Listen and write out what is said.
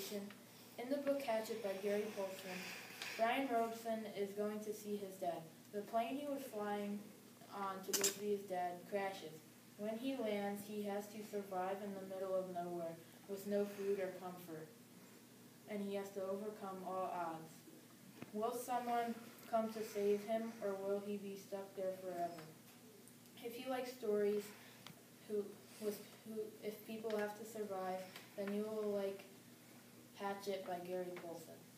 adaptation. In the book Hatchet by Gary Paulsen, Brian Robeson is going to see his dad. The plane he was flying on to go see his dad crashes. When he lands, he has to survive in the middle of nowhere with no food or comfort, and he has to overcome all odds. Will someone come to save him, or will he be stuck there forever? If you like stories if people have to survive, then you will like Hatchet by Gary Paulsen.